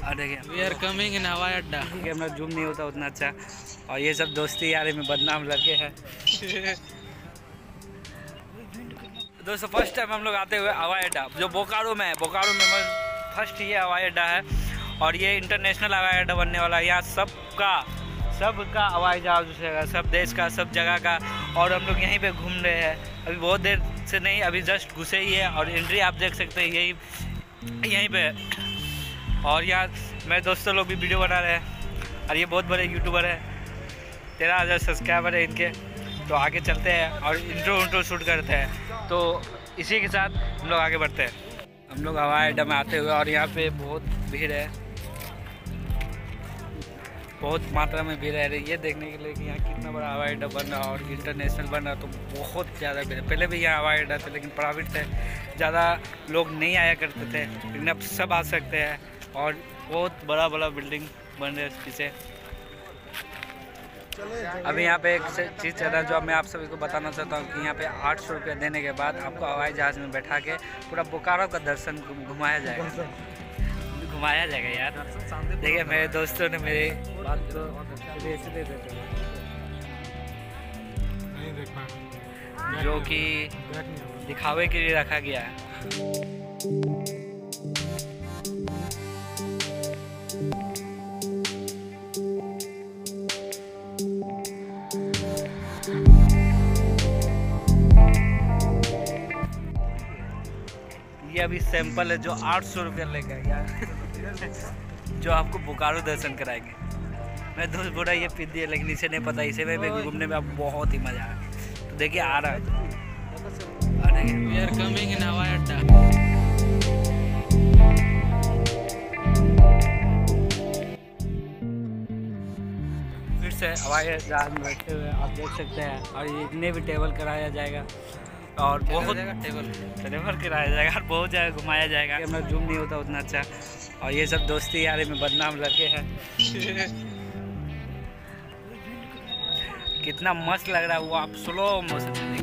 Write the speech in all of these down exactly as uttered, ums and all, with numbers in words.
और देखिए we are coming in हवाई अड्डा। कैमरा जूम नहीं होता उतना अच्छा। और ये सब दोस्ती यारी में बदनाम लड़के हैं। दोस्तों फर्स्ट टाइम हम लोग आते हुए हवाई अड्डा जो बोकारो में है, बोकारो में फर्स्ट ये हवाई अड्डा है और ये इंटरनेशनल हवाई अड्डा बनने वाला है। यहाँ सबका सबका हवाई जहाज उठेगा, सब देश का, सब जगह का। और हम लोग यहीं पे घूम रहे हैं अभी, बहुत देर से नहीं, अभी जस्ट घुसे ही है। और एंट्री आप देख सकते हैं यही यहीं पे। और यहाँ मेरे दोस्तों लोग भी वीडियो बना रहे हैं और ये बहुत बड़े यूट्यूबर है, तेरह हज़ार सब्सक्राइबर है इनके। तो आगे चलते हैं और इंट्रो इंट्रो शूट करते हैं। तो इसी के साथ हम लोग आगे बढ़ते हैं। हम लोग हवाई अड्डा में आते हुए और यहाँ पे बहुत भीड़ है, बहुत मात्रा में भीड़ है ये देखने के लिए कि यहाँ कितना बड़ा हवाई अड्डा बन रहा है और इंटरनेशनल बन रहा है। तो बहुत ज़्यादा भीड़ है। पहले भी यहाँ हवाई अड्डा थे लेकिन प्राइवेट थे, ज़्यादा लोग नहीं आया करते थे, लेकिन अब सब आ सकते हैं। और बहुत बड़ा बड़ा बिल्डिंग बन रहा है पीछे। अभी यहाँ पे एक चीज़ चल रहा है जो मैं आप सभी को बताना चाहता हूँ कि यहाँ पे आठ सौ रुपये देने के बाद आपको हवाई जहाज़ में बैठा के पूरा बोकारो का दर्शन घुमाया जाएगा घुमाया जाएगा यार। देखिए मेरे दोस्तों ने मेरे बात को इसलिए देते जो कि दिखावे के लिए रखा गया है। ये अभी सैंपल है जो आठ सौ रुपया लेगा यार जो आपको बोकारो दर्शन कराएंगे। मैं दोस्त बोला ये पी दिया लेकिन इसे नहीं पता, इसे में भी घूमने में अब बहुत ही मज़ा आया। तो देखिए आ रहा है, वी आर कमिंग इन हवाई अड्डा। फिर से हवाई जहाज में बैठे हुए आप देख सकते हैं। और ये इतने भी टेबल कराया जाएगा और बहुत टेबल टेबल कराया जाएगा और बहुत जगह घुमाया जाएगा। कैमरा जूम नहीं होता उतना अच्छा। और ये सब दोस्ती यारी में बदनाम लड़के हैं। कितना मस्त लग रहा है वो, आप स्लो मोशन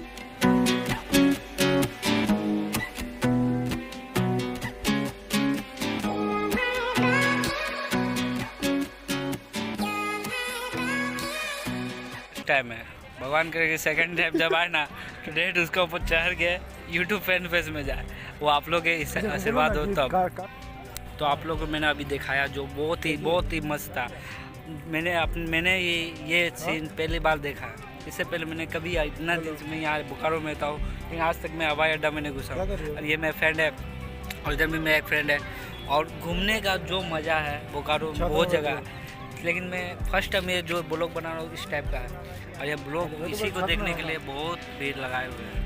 टाइम है। भगवान करे सेकंड टाइम जब आए ना तो डेट उसके ऊपर चढ़ के यूट्यूब फैन फेस में जाए, वो आप लोग के आशीर्वाद हो तब। तो आप लोगों को मैंने अभी दिखाया जो बहुत ही बहुत ही मस्त था। मैंने अपने मैंने ये ये सीन पहली बार देखा। इससे पहले मैंने कभी इतना दिन से मैं यहाँ बोकारो में था लेकिन आज तक मैं हवाई अड्डा में नहीं घुसा। और ये मेरा फ्रेंड है और इधर भी मेरा एक फ्रेंड है। और घूमने का जो मज़ा है बोकारो में बहुत जगह है, लेकिन मैं फर्स्ट टाइम ये जो ब्लॉग बना रहा हूँ इस टाइप का है। और ये ब्लॉग इसी को देखने के लिए बहुत भीड़ लगाए हुए हैं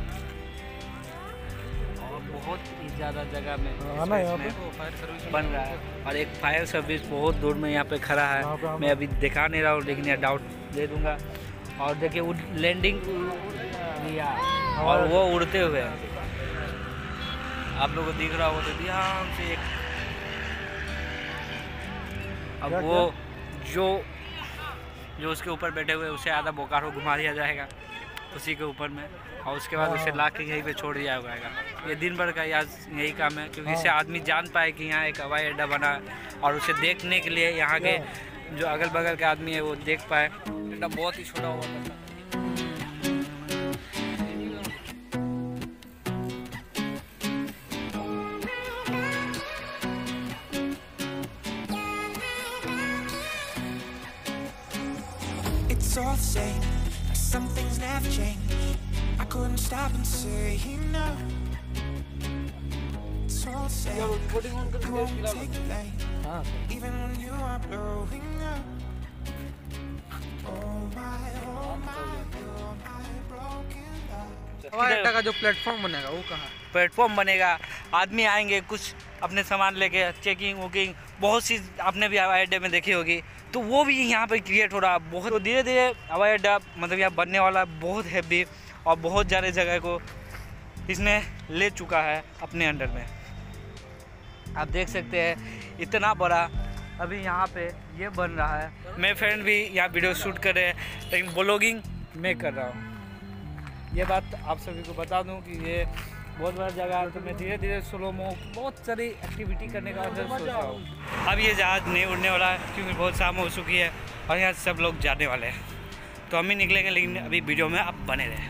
और बहुत ही ज़्यादा जगह में बन रहा है। और एक फायर सर्विस बहुत दूर में यहाँ पे खड़ा है, मैं अभी दिखा नहीं रहा हूँ लेकिन यह डाउट दे दूँगा। और देखिए लैंडिंग किया और वो उड़ते हुए आप लोगों को दिख रहा हो तो ध्यान से एक। अब वो जो जो उसके ऊपर बैठे हुए उसे आधा बोकारो घुमा दिया जाएगा उसी के ऊपर में, और उसके बाद उसे ला के यहीं पे छोड़ दिया जाएगा। ये दिन भर का यही काम है क्योंकि इससे आदमी जान पाए कि यहाँ एक हवाई अड्डा बना है और उसे देखने के लिए यहाँ के जो अगल बगल के आदमी है वो देख पाए। अड्डा बहुत ही छोटा हुआ करता है। It's all the same, some things never change. I couldn't stop and say no. It's all the same, you won't take the blame, even when you are blowing up. Oh my, oh my, you're my broken love. हवाई अड्डा का जो platform बनेगा वो कहाँ? Platform बनेगा, आदमी आएंगे कुछ अपने सामान लेके, चेकिंग वुकिंग बहुत सी आपने भी हवाई अड्डे में देखी होगी। तो वो भी यहाँ पे क्रिएट हो रहा बहुत। तो धीरे धीरे हवाई अड्डा मतलब यहाँ बनने वाला बहुत हैवी और बहुत ज़्यादा जगह को इसने ले चुका है अपने अंडर में। आप देख सकते हैं इतना बड़ा अभी यहाँ पे ये बन रहा है। मेरे फ्रेंड भी यहाँ वीडियो शूट कर रहे हैं लेकिन ब्लॉगिंग मैं कर रहा हूँ। ये बात आप सभी को बता दूँ कि ये बहुत बड़ा जगह है, तो मैं धीरे धीरे स्लो मो बहुत सारी एक्टिविटी करने का अंदर सोच रहा हूँ। अब ये जहाज़ नहीं उड़ने वाला है क्योंकि बहुत शाम हो चुकी है और यहाँ सब लोग जाने वाले हैं, तो हम ही निकलेंगे, लेकिन अभी वीडियो में आप बने रहें।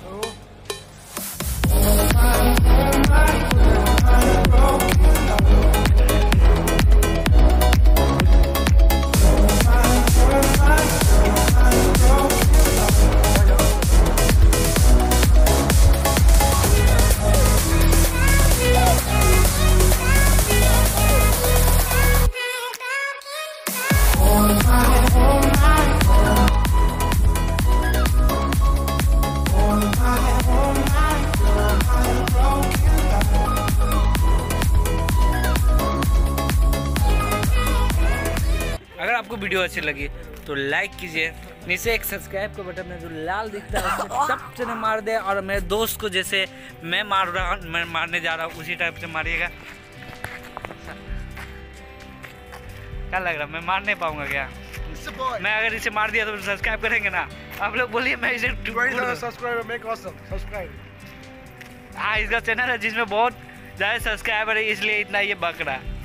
अगर आपको वीडियो अच्छी लगी तो लाइक कीजिए, नीचे एक सब्सक्राइब का बटन है जो लाल दिखता है उसको टप से मार दे, और मेरे दोस्त को जैसे मैं मार रहा हूँ, मैं मारने जा रहा हूँ उसी टाइप से मारिएगा। क्या लग रहा है मैं मार नहीं पाऊंगा क्या? मैं अगर इसे मार दिया तो सब्सक्राइब करेंगे ना आप लोग? बोलिए मैं इसे हाँ, इसका चैनल है जिसमें बहुत ज़्यादा सब्सक्राइबर है, इसलिए इतना ये बक रहा है।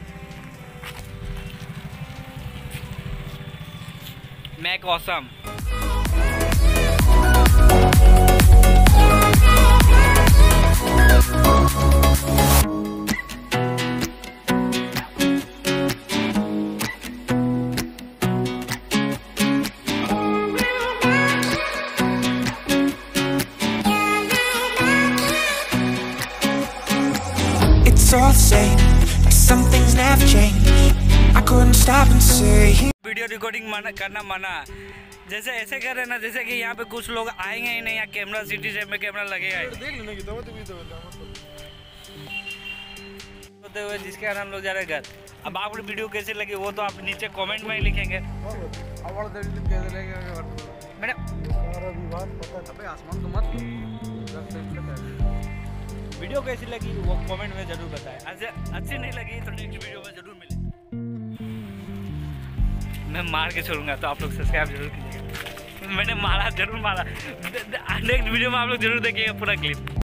Make awesome. It's all the same, like some things never change. I couldn't stop and say video recording मना करना मना, जैसे ऐसे कर रहे ना जैसे कि यहाँ पे कुछ लोग आएंगे ही नहीं, यहाँ कैमरा सिटी से में कैमरा लगेगा ही होते हुए, जिसके कारण हम लोग जा रहे हैं घर। अब आपको वीडियो कैसे लगी वो तो आप नीचे कमेंट में ही लिखेंगे। मैंने वीडियो कैसी लगी वो कमेंट में जरूर बताएं, अच्छी नहीं लगी तो नेक्स्ट वीडियो में जरूर मिले, मैं मार के छोड़ूंगा, तो आप लोग सब्सक्राइब जरूर कीजिएगा। मैंने मारा जरूर मारा, नेक्स्ट वीडियो में आप लोग जरूर देखिएगा पूरा क्लिप।